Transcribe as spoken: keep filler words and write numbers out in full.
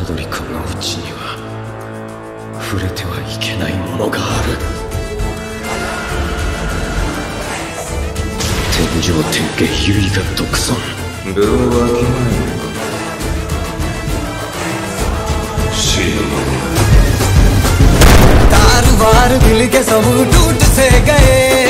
鳥くんのうちには触れてはいけないものがある。天上天下唯我独尊。 分をわきまえる死ぬもの तार वार दिल के सब टूट से गए